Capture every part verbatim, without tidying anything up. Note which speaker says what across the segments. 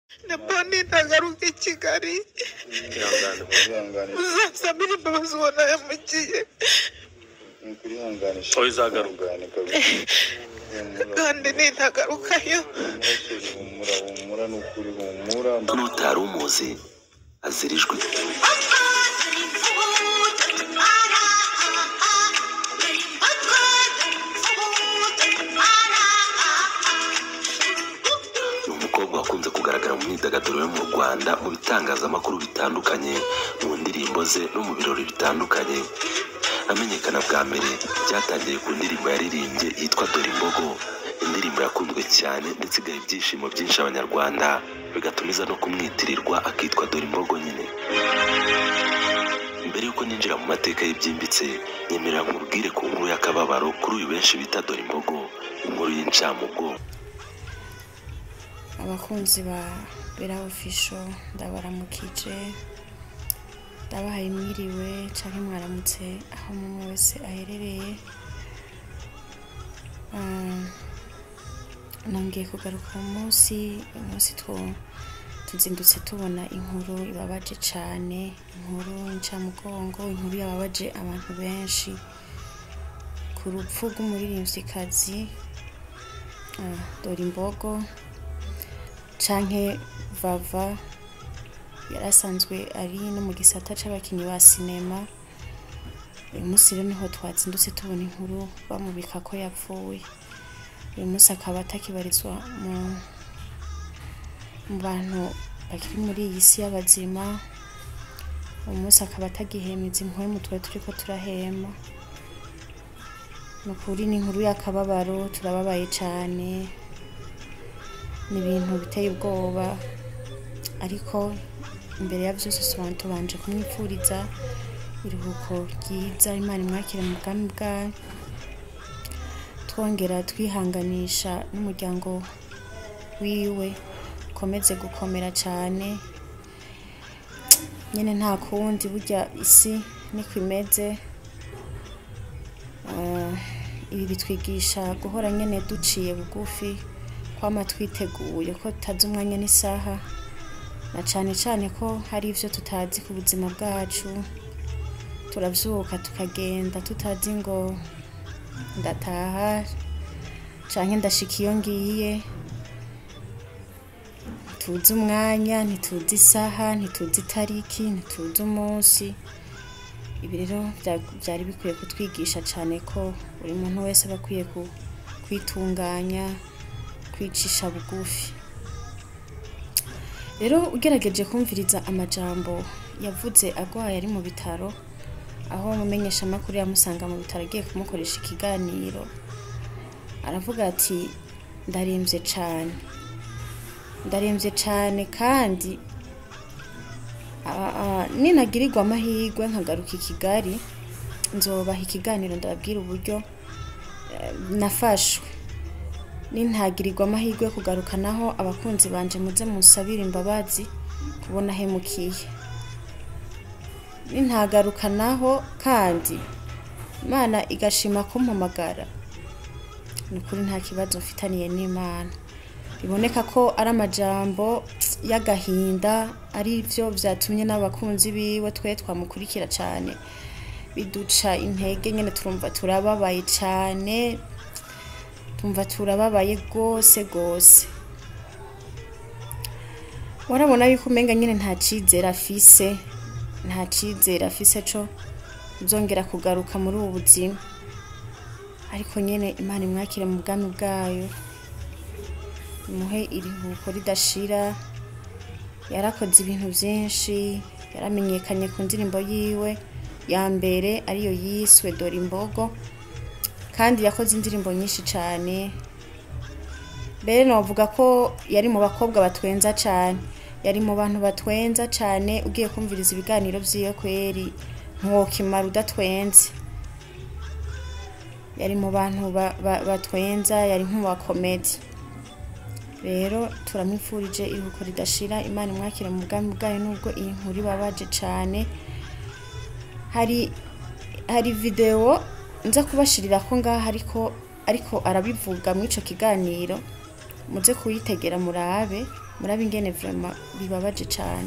Speaker 1: Nabone ndagaruka i Kigali uzasabira imbabazi ubona yamugiye
Speaker 2: uzagaruka
Speaker 1: kandi nintagarukayo
Speaker 3: n'utari umuzi azirijwe wakunze kugaragara mu myidagaduro yo mu Rwanda mu bitangazamakuru bitandukanye mu ndirimbo ze no mu birori bitandukanye. Amenyekana bwa mbere byatangiye ku ndirimbo yaririmbye yitwa Dore Imbogo, indirimbo yakunzwe cyane ndetse igaha ibyishimo byinshi abanyarwanda bigatumiza no kumwitirirwa akitwa Dore Imbogo nyine. Mbere yuko ninjira mu mateka y'ibyimbitse nyemerera nkubwire ku nkuru y'akababaro kuri uyu benshi bita Dore Imbogo, inkuru y'incamugo.
Speaker 4: Abakunzi ba Bella Official ndabaramukije, ndabahaye mwiriwe canke mwaramutse aho umuntu wese aherereye. Nongeye kugaruka umunsi umunsi tuzindutse tubona inkuru ibabaje cane, inkuru y'incamugongo, inkuru yababaje abantu benshi ku rupfu rw'umuririmvyikazi Dore Imbogo canke Vava, yarasanzwe ari no mu gisata c'abakinyi ba sinema. Uyu munsi rero niho twazindutse tubona inkuru bamubika ko yapfuye. Uyu munsi akaba atakibarizwa mu mu bantu bakiri muri iyi si y'abazima. Uyu munsi akaba atagihemiza impwemu twe turiko turahema. Nukuri ni inkuru y'akababaro, turababaye cane, ni ibintu biteye ubwoba, ariko imbere ya byose sobantu tubanje kumwipfuriza iruhuko ryiza, Imana imwakire mu bwami bwayo. Twongera twihanganisha n'umuryango wiwe ukomeze gukomera cyane, nyine nta kundi burya isi niko imeze. Ibi bitwigisha guhora nyine duciye bugufi, kwama twiteguye ko tutazi umwanya n'isaha, na cyane cyane ko hari ivyo tutazi ku buzima bwacu. Turavyuka tukagenda tutazi ngo ndataha canke ndashika iyo ngiye, tuzi umwanya, ntituzi isaha, ntituzi itariki, ntituzi umunsi. Ibi rero byari bikwiye kutwigisha cyane ko buri muntu wese aba akwiye kwitunganya, kwicisha bugufi. Rero ugerageje kumviriza amajambo yavuze agwaye ari mu bitaro, aho mumenyesha makuru yamusanga mu bitaro agiye kumukoresha ikiganiro, aravuga ati ndaremvye cyane, ndaremvye cyane kandi ninagirirwa amahirwe nkagaruka i Kigali nzobaha ikiganiro ndababwira uburyo nafashwe. Nintagirirwa amahirwe yo kugaruka naho abakunzi banje muze musabira imbabazi kubona hemukiye. Nintagaruka naho kandi Imana igashima kumpamagara, nukuri nta kibazo mfitaniye n'Imana. Biboneka ko ari amajambo y'agahinda, ari byo byatumye n'abakunzi biwe twe twamukurikira cyane biduca intege, nyene turumva turababaye cyane, tumva turababaye gose gose. Warabona yuko umenga nyene nta cizera afise, nta cizera afise co uzongera kugaruka muri ubu buzima, ariko nyene Imana imwakire mu bwami bwayo, imuhe iruhuko ridashira. Yarakoze ibintu byinshi, yaramenyekanye ku ndirimbo yiwe ya mbere ariyo yiswe Dore Imbogo, kandi yakoze indirimbo nyinshi cyane. Mbere novuga ko yari mu bakobwa batwenza cyane, yari mu bantu batwenza cyane. Ugiye kumviriza ibiganiro vyiyo kweri ntuwokimara udatwenze. Yari mu bantu batwenza, yari nk'uwa comedy. Rero turamwifurije iruhuko ridashira, Imana imwakire mu bwami bwayo. Nubwo iyi nkuru ibabaje cyane, hari hari video nza kubashirira ko ngaha ariko ariko arabivuga mu ico kiganiro, muze kuyitegera murabe murabe ingene vraiment bibabaje cyane.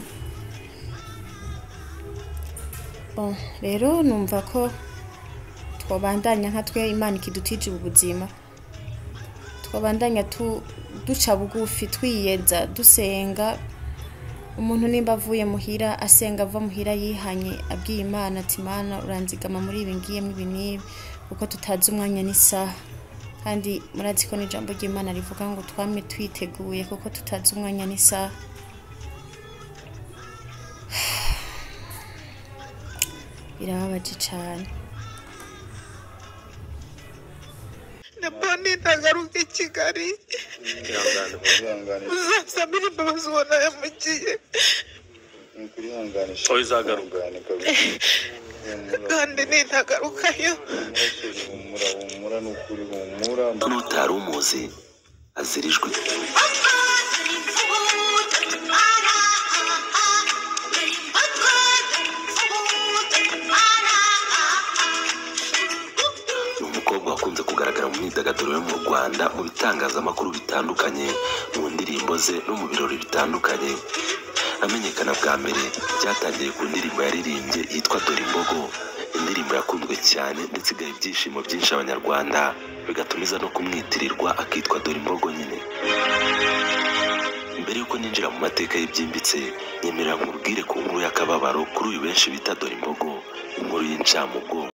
Speaker 4: Bon rero numva ko twabandanya nka twe Imana ikidutije ubuzima, twabandanya tu duca bugufi twiyeza dusenga. Umuntu nimba avuye muhira asenga ava muhira yihanye abwiye Imana ati Imana uranzigama muri ibi ngiyemo ibi nibi kuko tutazi umwanya n'isaha, kandi murazi ko n'ijambo ry'Imana rivuga ngo twame twiteguye kuko tutazi umwanya n'isaha. Birababaje cyane.
Speaker 1: Nabone ndagaruka i Kigali uzasabira imbabazi ubona yamugiye kandi nintagarukayo.
Speaker 3: n'utari umuzi azirijwe wakunze kugaragara mu myidagaduro yo mu Rwanda mu bitangazamakuru bitandukanye, mu ndirimbo ze no mu birori bitandukanye. Amenyekana bwa mbere byatangiye ku ndirimbo yaririmbye yitwa Dore Imbogo, indirimbo yakunzwe cyane ndetse igaha ibyishimo byinshi abanyarwanda, bigatumiza no kumwitirirwa akitwa Dore Imbogo nyine. Mbere yuko ninjira mu mateka y'ibyimbitse, nyemerera nkubwire ku nkuru y'akababaro kuri uyu benshi bita Dore Imbogo, inkuru y'incamugongo.